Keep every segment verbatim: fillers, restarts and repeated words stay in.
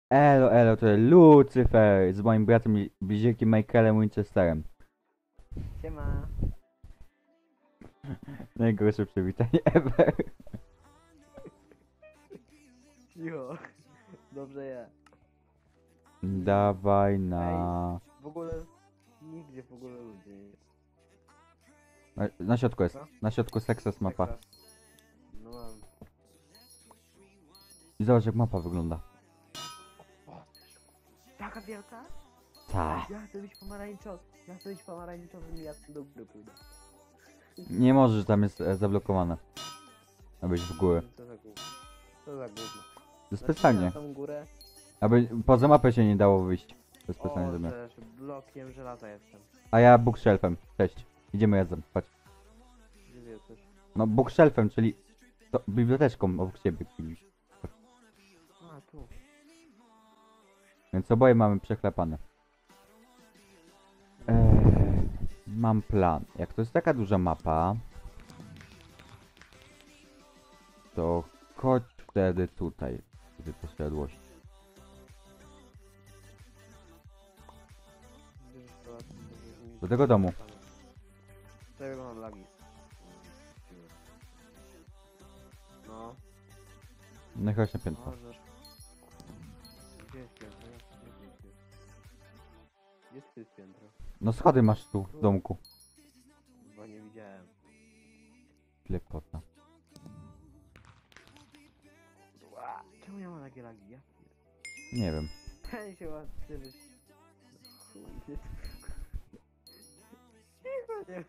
Elo, elo, to jest Lucyfer z moim bratem i bliźniakiem Michaelem Winchesterem. Siema. Najgorsze przywitanie ever. Jo. Dobrze je. Dawaj na... W ogóle nigdzie w ogóle ludzie nie jest. na... Na środku jest. Co? Na środku Success mapa. Tekras. No mam. I zobacz jak mapa wygląda. O, taka wielka? Tak. Ja chcę być pomarańczowy. Ja chcę być pomarańczowym i ja chcę do góry pójdę. Nie możesz, tam jest e, zablokowane. Abyś w górę. Co za gówno. Co za gówno. To Znaczy, specjalnie. na tą górę. Aby poza mapę się nie dało wyjść. To specjalnie O, zrobione. też blokiem żelaza jestem. A ja bookshelfem. Cześć. Idziemy razem. Chodź. Gdzie ty jesteś? No bookshelfem, czyli... To biblioteczką obok ciebie. A, tu. Więc oboje mamy przeklepane. Eee, mam plan. Jak to jest taka duża mapa, to chodź wtedy tutaj, w posiadłości. Bierzesz pałac, to bierzesz mi- Do tego domu. Czego mam lagi? No, No i chodź na piętro. możesz. Gdzie jest piętro? Gdzie jest piętro? Gdzie tu jest piętro? No schody masz tu w domku. Bo nie widziałem. Lepota. Ła, czemu ja mam takie lagi? Ja Nie wiem. ten się łatwy. Chuj, nie. Cicho, nie.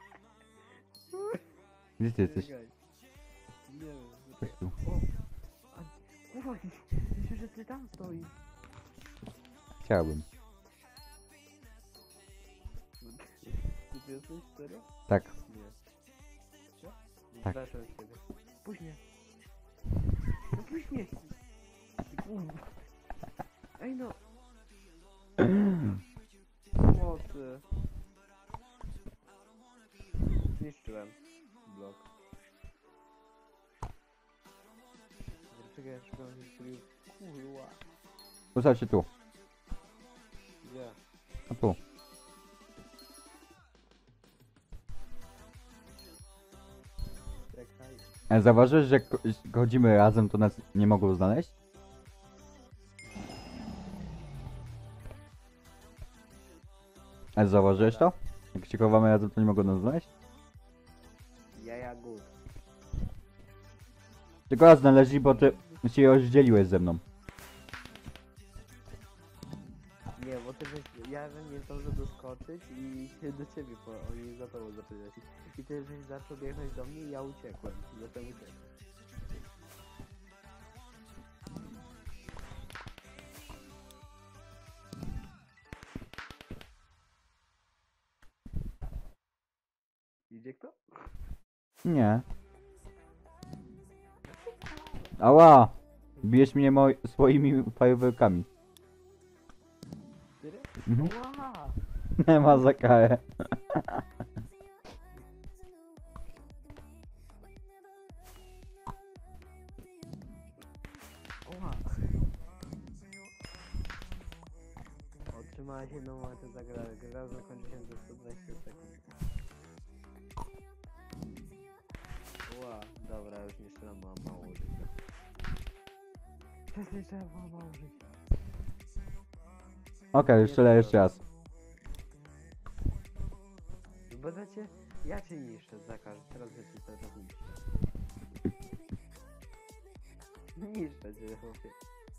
Gdzie ty jesteś? Czekaj. Nie wiem. Chodź tu. O! A, kurwa, myślę, że ty tam stoisz. Chciałbym. Czy ty jesteś serio? Tak. Nie. Co? Tak. Weszłem z ciebie. Puść mnie. No puść mnie. Kurwa. Ej no. Mocy. Zniszczyłem blok. Czekaj, ja szukam historii. Kurwa. Ustaw się tu. Gdzie? A tu. Czekaj. A zauważyłeś, że jak chodzimy razem, to nas nie mogą znaleźć? A zauważyłeś to? Jak się chowamy razem, to nie mogą nas znaleźć? Jaja good. Tylko raz znaleźli, bo ty się rozdzieliłeś ze mną. Nie, bo ty żeś, ja żem nie zdążył doskoczyć i się do ciebie, bo oni za tobą zaczęli lecieć. I ty żeś zaczął biegnąć do mnie i ja uciekłem. Zatem uciekłem. Idzie kto? Nie. Ała! Bijesz mnie moj swoimi fajerwerkami. Ty? Mhm. Ła! Nie ma za karę. Ła! Otrzymałeś jedną monetę za grę. Gra zakończy się za sto dwadzieścia sekund. Ła, dobra, już nie strzelam, bo mam mało życia. Przestań strzelać, bo mam mało życia. Okej, okay, strzelę jeszcze raz. Będę cię... Ja cię niszczę za każdym, teraz ja cię cały czas niszczę. Niszczę cię, chłopie.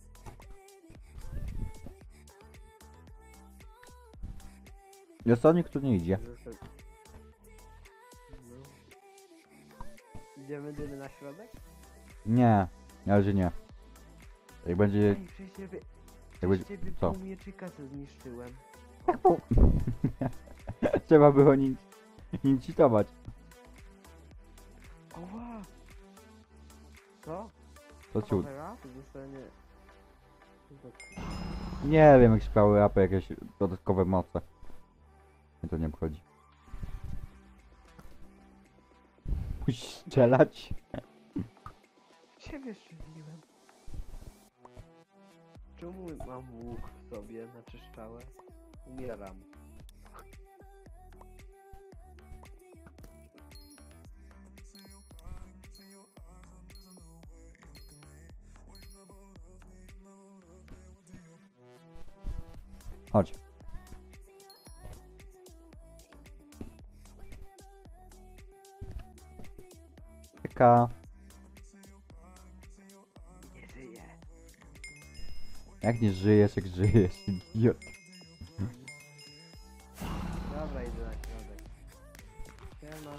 Jest to nikt tu nie idzie. Zostaw- No. Idziemy dymy na środek? Nie, na razie nie. Jak będzie... Ej, przez ciebie... Jak Przez będzie... ciebie co? pół mieczyka co zniszczyłem. Trzeba było nin... incitować. Oła! Co? To ciut. Powera? To dostanie... To Nie wiem, jak śpiały rapy, jakieś dodatkowe moce. Mnie to nie obchodzi. Musisz strzelać. Ciebie strzeliłem. Czemu mam łuk w sobie, znaczy strzałę? Umieram. Chodź. Czeka. Nie żyję. Jak nie żyjesz, jak żyjesz, idiot. Dobra, idę na środek. Siema.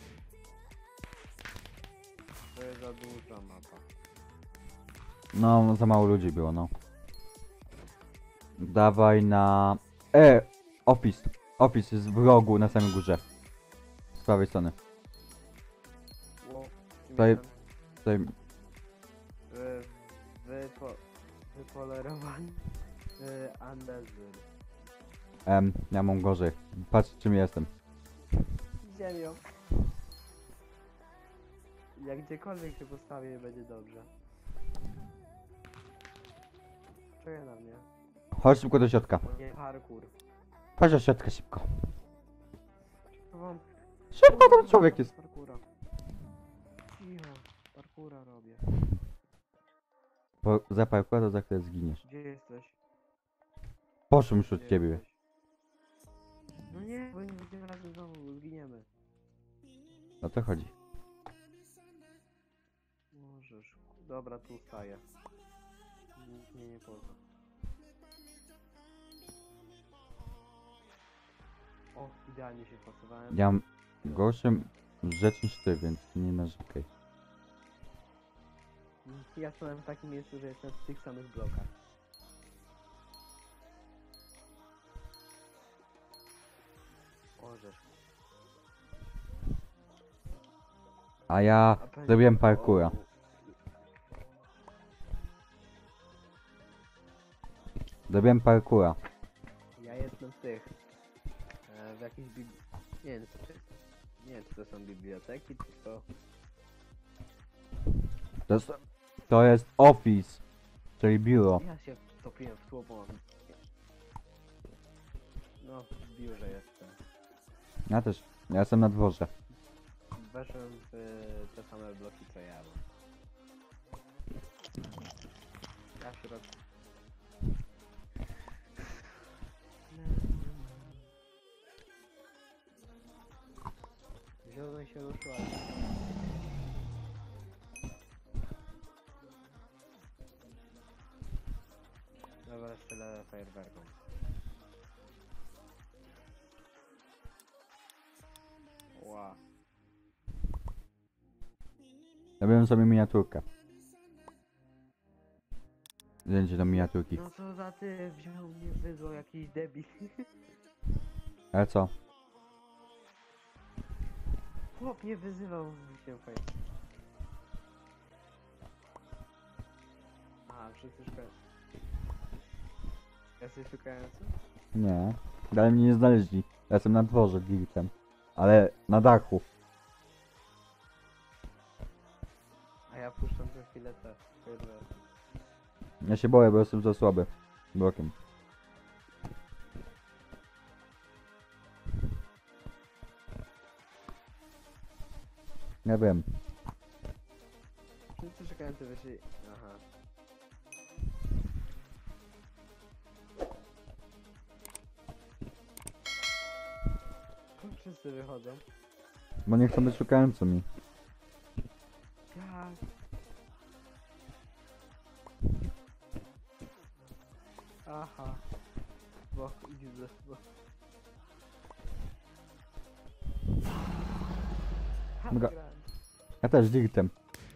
To jest za duża mapa. No, za mało ludzi było, no. Dawaj na... E! Office. Office jest w rogu na samej górze. Z prawej strony. Ło, Tutaj- jestem. Tutaj... Wy, wypo, wypolerowany y, Andezyr. Em, ja mam gorzej. Patrz czym jestem. Ziemią. Jak gdziekolwiek się postawię, będzie dobrze. Czekaj na mnie. Chodź szybko do środka. O nie, parkour. Chodź do środka szybko. To wam... Szybko tam człowiek jest. Parkoura. Cicho, parkoura robię. Po, zapałka to za chwilę zginiesz. Gdzie jesteś? Poszłem już od Gdzie ciebie. jesteś? No nie, bo nie będziemy razem znowu, bo zginiemy. O to chodzi. Możesz. Dobra, tu staję. Nikt mnie nie pozna. O, idealnie się wpasowałem. Ja mam gorszą rzecz niż ty, więc nie narzekaj. Ja stałem w takim miejscu, że jestem w tych samych blokach. Orzesz. A ja A pewnie- zrobiłem parkoura. o, Zrobiłem parkoura. Ja jestem w tych. E, w jakiejś bib... Nie wiem, czy... Nie wiem, czy to są biblioteki, czy to... To jest, to jest office. Czyli biuro. Ja się wtopiłem w tło, bo mam... No, w biurze jestem. Ja też. Ja jestem na dworze. Weszłem w e, te same bloki, co ja. Ja w środku. Wziąłem się ruszyła. Dobra, strzelę fajerwerką. Ła. Zrobiłem sobie miniaturkę. Zdjęcie do miniaturki. No co za ty, wziął mnie, wyzwał jakiś debil. Ale co? Chłop mnie wyzywał się fajnie. A, wszyscy szukają. Jesteś szukający? Nie. Dalej mnie nie znaleźli. Ja jestem na dworze dirtem. Ale na dachu. A ja puszczam za chwilę te fajerwerki. Ja się boję, bo jestem za słaby. Blokiem. Ja wiem. Wszyscy szukający wyszli. Aha. Skąd wszyscy wychodzą? Bo nie chcą być szukającymi. Jak? Aha. Bo idź ze sobą. Ha, Dobra. grałem. Ja też dirtem.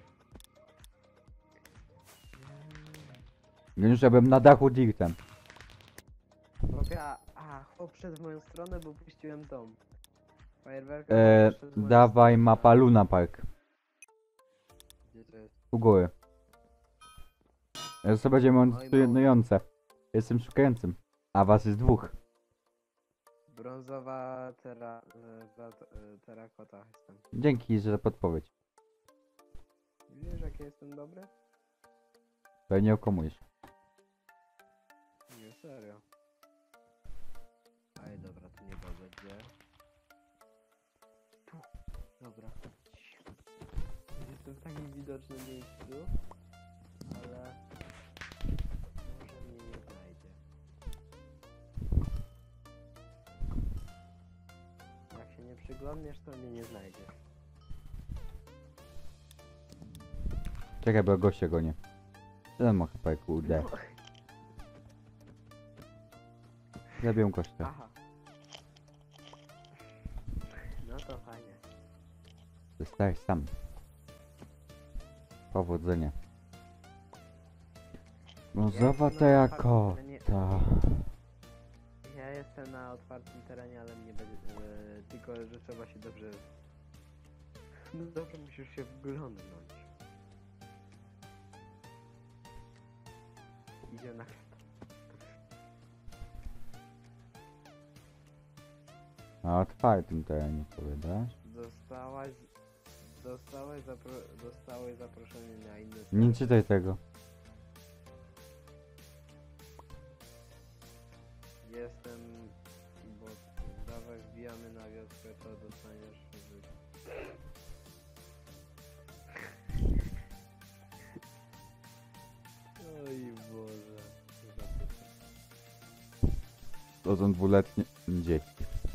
Już ja byłem na dachu dirtem. Chłopie, a, a chłop przed w moją stronę, bo puściłem dom. Fajerwerka. E, chłop przed w moją dawaj stronę. mapa Luna Park. Gdzie to jest? U góry. Ja sobie będziemy Oj, monstrujące. Jestem szukającym. A was jest dwóch. Brązowa tera, e, za, e, terakota jestem. Dzięki za podpowiedź. Wiesz, jakie jestem dobry? To nie okłamujesz. Nie, serio. Ej, dobra, tu nie będzie. Tu. Dobra. Jestem w takim widocznym miejscu, ale może mnie nie znajdzie. Jak się nie przyglądniesz, to mnie nie znajdziesz. Czekaj, bo gościa gonię. Ten ma chyba kurde. No. Zabiję kosztę. Aha. No to fajnie. Zostałeś sam. Powodzenia. No Ja zobacz jestem to na jako. otwartym terenie. Ta. Ja jestem na otwartym terenie, ale mnie będzie... E, tylko, że trzeba się dobrze... No dobrze, musisz się wglądnąć. Idzie na... Na otwartym terenie powiadasz? Dostałaś... Dostałaś, zapro... Dostałeś zaproszenie na inny... Nie teren. czytaj tego. Jestem... Bo... Dawaj, wbijamy na wioskę, to dostaniesz... Oj Boże. To są dwuletnie dzieci.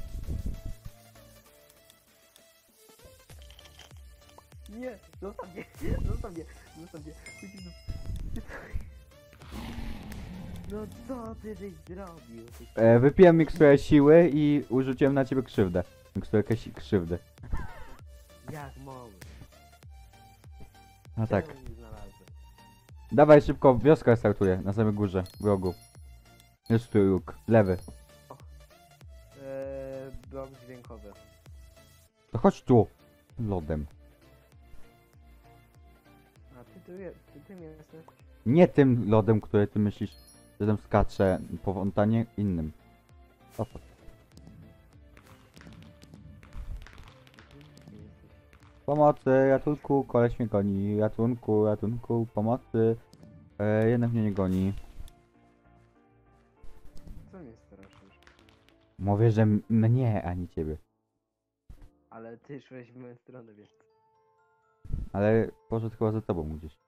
Nie! Zostaw mnie! Zostaw mnie! Zostaw mnie! Chodź tu. No co ty żeś zrobił? Ty... E, wypiłem miksturę siły i użyłem na ciebie krzywdę. Miksturę si- krzywdy. Jak mały? A tak. Czemu mnie znalazłeś? Dawaj szybko, wioska startuje na samej górze, w rogu. Jest tu róg, lewy. Eee, blok dźwiękowy. To chodź tu. Lodem. A ty tu je, ty tym jesteś? Nie tym lodem, który ty myślisz, że tam skacze po fontanie, innym. O, to. Ty jesteś. Pomocy, ratunku, koleś mnie goni. Ratunku, ratunku, pomocy. E, jednak mnie nie goni. Co mnie straszysz? Mówię, że m- mnie, a nie ciebie. Ale ty szłeś w moją stronę, więc... Ale poszedł chyba za tobą gdzieś.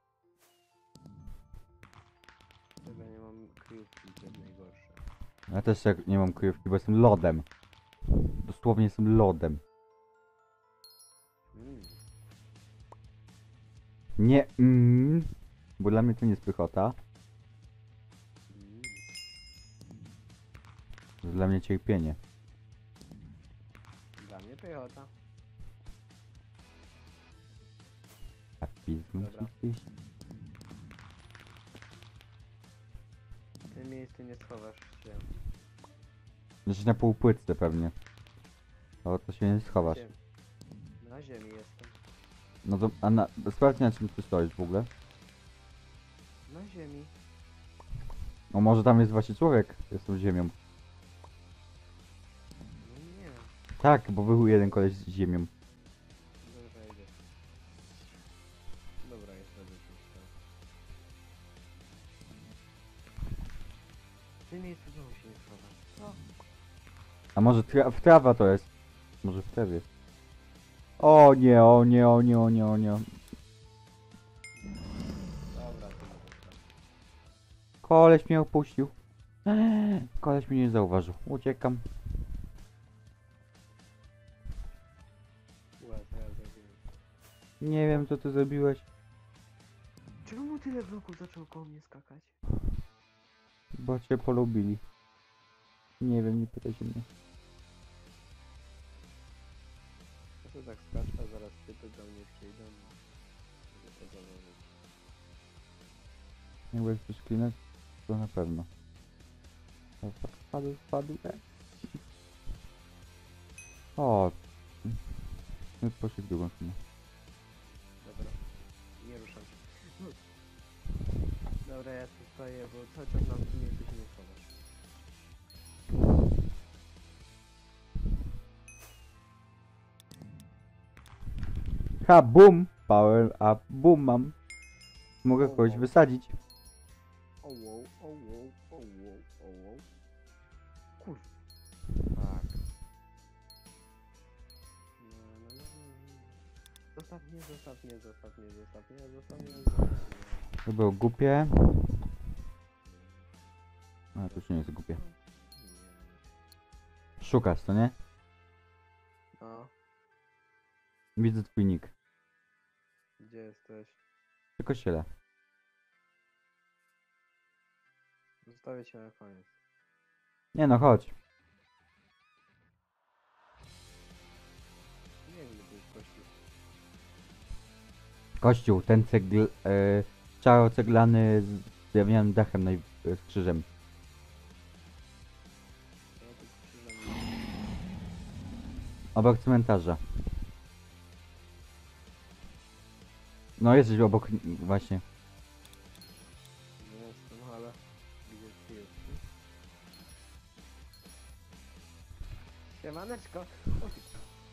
Czego nie mam kryjówki, to jest najgorsze. Ja też jak nie mam kryjówki, bo jestem lodem. Dosłownie jestem lodem. Mm. Nie, mm, bo dla mnie to nie jest pychota. Mm. To dla mnie cierpienie. Dla mnie pychota. A pizdu Dobra. ci gdzieś? W tym miejscu nie schowasz się. Jesteś na półpłytce pewnie. O, to się nie schowasz. Gdzie? Na ziemi jestem. No to, a na, sprawdź na czym ty stoisz w ogóle. Na ziemi. No może tam jest właśnie człowiek, jestem ziemią. No nie. Tak, bo był jeden koleś z ziemią. Dobra, idę. Dobra, jest na tym. W tym miejscu znowu się nie schowasz. Co? A może tra w trawa to jest? Może w trawie. O nie, o nie, o nie, o nie, o nie. Dobra, to dobra. Koleś mnie opuścił. Eee, koleś mnie nie zauważył. Uciekam. Ła, co ja zrobiłem? Nie wiem co ty zrobiłeś. Czemu tyle bloków zaczął koło mnie skakać? Bo cię polubili. Nie wiem, nie pytajcie mnie. Ja to tak skaczę, a zaraz typy do mnie przyjdą. Mogę to założyć. Jakby ktoś klinać, to na pewno. O, tak, spadł, spadł. E. O. No poszedł w drugą stronę. Dobra, nie ruszam się. No. Dobra, ja tu stoję, bo cały czas mam w tym miejscu się nie schowasz. Ha, boom! Power up, boom mam. Mogę kogoś wysadzić. O wow, o wow, o wow. o, o. Kur... Tak. Nie, no, no, no. Zostaw mnie, zostaw mnie, zostaw mnie, zostaw mnie, zostaw mnie, zostaw mnie. To było głupie. A, to już nie jest głupie. Nie. Szukasz, to nie? No, Widzę twój nick. gdzie jesteś? Przy kościele. Zostawię cię na koniec. Nie no, chodź. Nie wiem, gdzie tu jest kościół. Kościół, ten cegl... E, czaro-ceglany z drewnianym dachem naj, e, z krzyżem. Ja tu krzyżem nie... Obok cmentarza. No jesteś obok... właśnie. Nie jestem, ale... Gdzie ty jesteś? Siemaneczko! O, ty-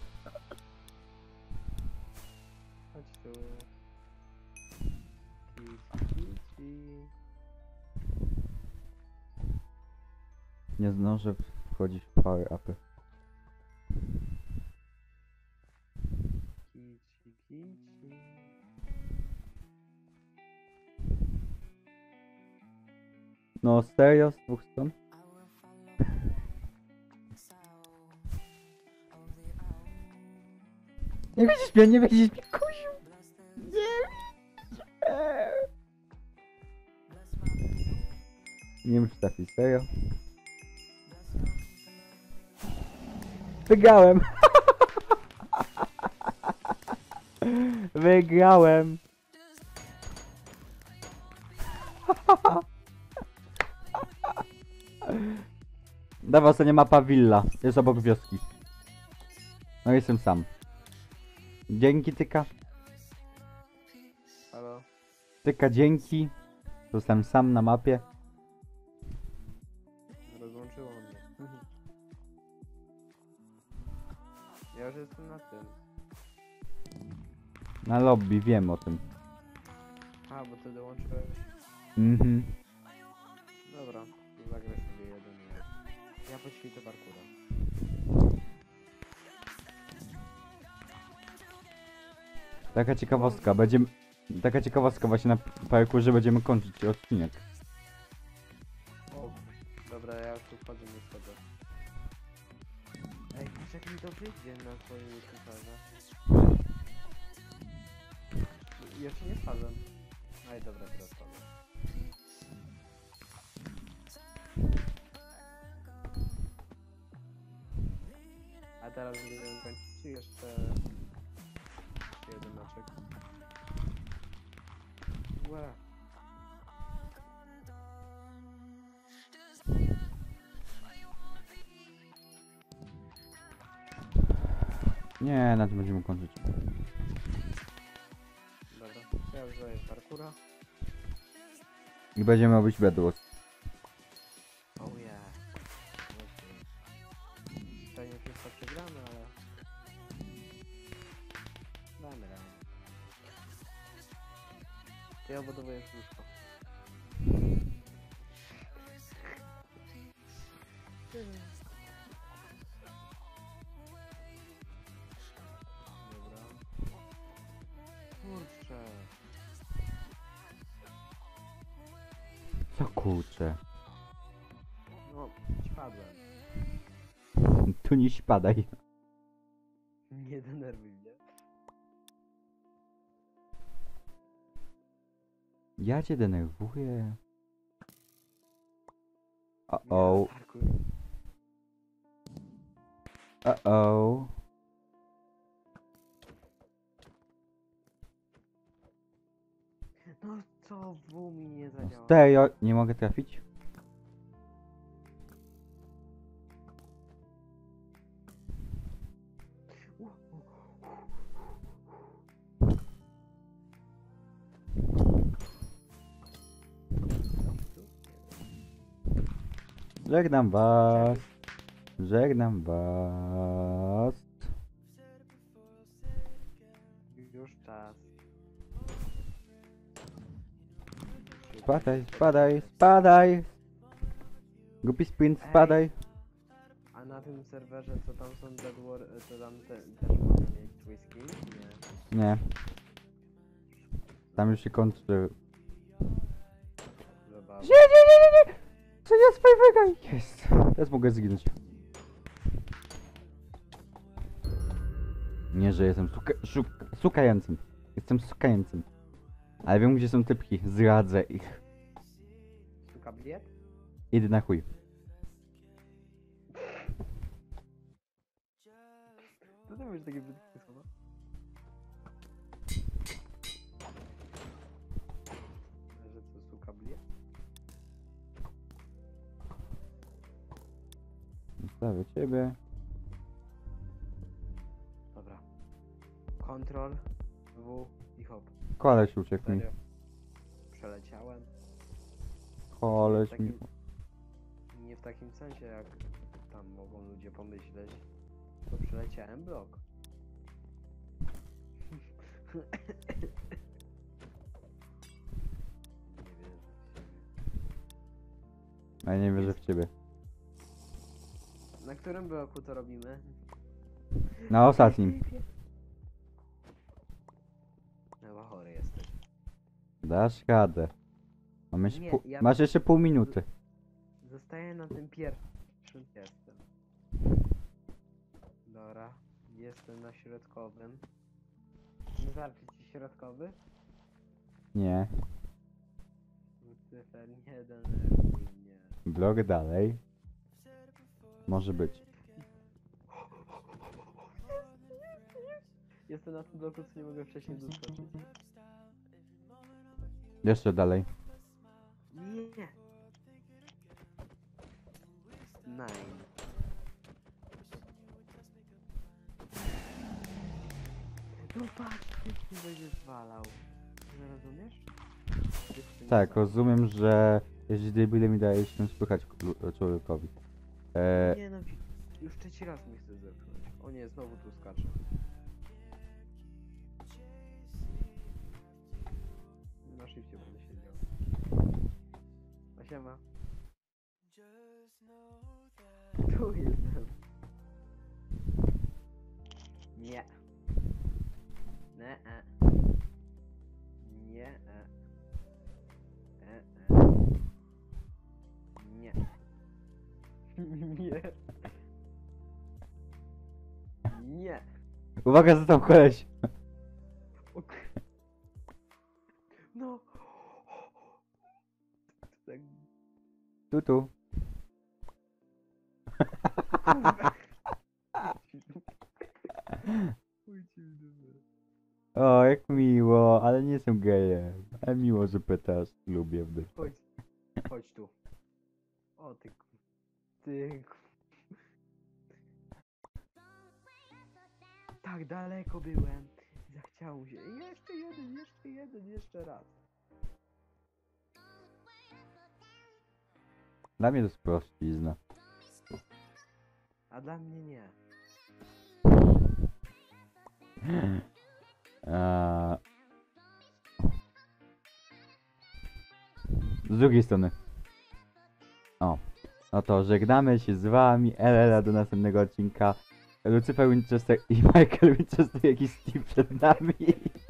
Chodź tu. Kici, kici. Nie zdążę wchodzić w power upy. Kici, kici. No serio, z dwóch stron? Nie widzisz mnie, nie widzisz mnie, kuziu! Nie widzisz mnie! Nie wiem, czy trafi, serio? Wygrałem! Wygrałem! Dawa sobie mapa willa, jest obok wioski. No jestem sam. Dzięki Tyka. Halo? Tyka dzięki. Zostałem sam na mapie. Rozłączyło mnie. Ja już jestem na tym. Na lobby, wiem o tym. A, bo ty dołączyłeś. Mhm. Dobra, to zagraj sobie jeden jeden. Ja poćwiczę parkoura. Taka ciekawostka, będziemy... Taka ciekawostka właśnie na parkurze będziemy kończyć odcinek. O, dobra, ja już tu wchodzę, nie wchodzę. Ej, kurczę, jak mi to wyjdzie na swoim komputerze. Jeszcze nie spadłem. Aj, dobra, teraz spadłem. A teraz będziemy kończyć, czy jeszcze... jeszcze jeden meczek? Łe. Nie, na tym będziemy kończyć. Dobra, to ja już daję parkoura. I będziemy robić bedwars. Oh yeah. Okay. Pewnie wszystko przegramy, ale... Damy radę. Ty obudowujesz łóżko. Dobra. Kurczę. Co kurczę? No, spadłem. Tu nie spadaj. Nie denerwuj mnie. Ja cię denerwuję. O-o. Parkour. O-o. No co w mi nie zadziała? Serio, nie mogę trafić? Żegnam was. Żegnam was. Już czas. Spadaj, spadaj, spadaj. Głupi sprint, Ej. spadaj. A na tym serwerze, co tam są Dead War, to tam te, też można mieć twój skin? Nie. Nie. Tam już się kończy. Zabawne. Nie, nie, nie, nie, nie! Co jest fajnego? Jest. Teraz mogę zginąć. Nie, że jestem suka, szuk, sukającym. Jestem sukającym. Ale wiem, gdzie są typki. Zdradzę ich. Suka bliet? Idę na chuj. Co ty mówisz takie brzydkie słowa? Że co, suka bliet? Zostawię ciebie. Dobra. Kontrol, W i hop. Koleś uciekł mi. Serio. Przeleciałem. Koleś Takim- mi... Nie w takim sensie, jak tam mogą ludzie pomyśleć. To przeleciałem blok. Nie wierzę w siebie. Ja nie wierzę w ciebie. Na którym bloku to robimy? Na ostatnim. Chyba chory jesteś. Dasz radę. Mam jeszcze Nie, pół... ja- Masz jeszcze pół minuty. Zostaję na tym pierwszym jestem. Dobra, jestem na środkowym. Wystarczy ci środkowy? Nie. Lucyfer, nie denerwuj mnie. Blok dalej. Może być. Jestem na tym bloku, co nie mogę wcześniej doskoczyć. Jeszcze dalej. Nie! Nine. No patrz, ty nie będziesz zwalał. Nie rozumiesz? Ty Tak, nie rozumiem, że jeśli debile mi daje się spychać klu- człowiekowi. E, Nie no, wi- już trzeci raz mi chce zepchnąć. O nie, znowu tu skacze. Na szybcie będę siedział. A siema. Tu jestem. Nie. Nie. E. Nie. E. E. E. Nie. Nie. Nie. uwaga, za tam koleś. Ok. No. Tak. Tu, tu. Kurwa. Pójdźcie w dupę. O, jak miło, ale nie jestem gejem. Ale miło, że pytasz. Lubię wdy. Chodź. Chodź tu. O ty ku- Ty ku- Tak daleko byłem. Zachciało się. Jeszcze jeden, jeszcze jeden, jeszcze raz. Dla mnie to jest prościzna. A dla mnie nie. A... Z drugiej strony. O. No to żegnamy się z wami. Elela do następnego odcinka. Lucyfer Winchester i Michael Winchester, jakiś Steve przed nami.